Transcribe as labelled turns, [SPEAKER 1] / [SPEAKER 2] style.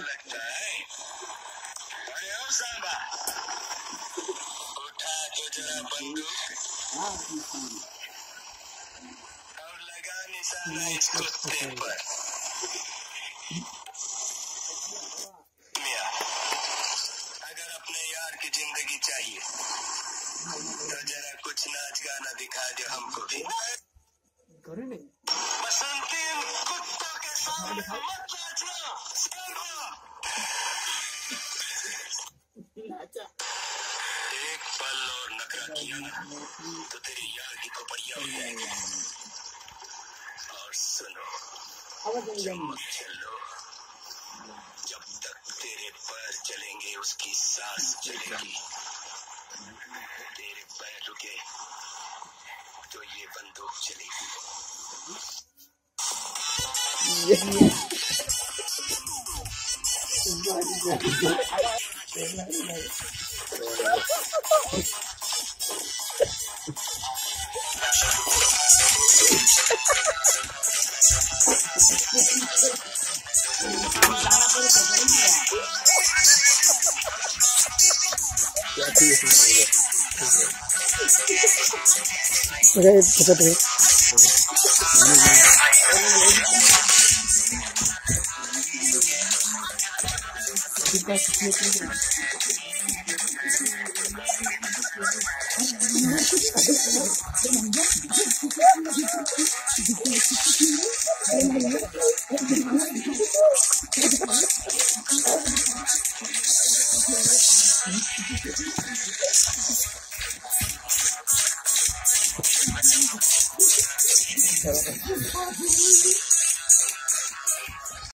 [SPEAKER 1] लगता है। अरे ओ सांबा, उठा तो जरा बंदूक और लगा निशाना इस कुत्ते पर। मियां, अगर अपने यार की जिंदगी चाहिए तो जरा कुछ नाच गाना दिखा दो हमको भी। बसंती इन कुत्तों के सामने मत नाचना। एक पल और नखरा किया ना तो तेरी यार की खोपड़ियां हो जाएगी। और सुनो, मत चलो, जब तक तेरे पैर चलेंगे उसकी सांस चलेगी। तेरे पैर रुके तो ये बंदूक चलेगी।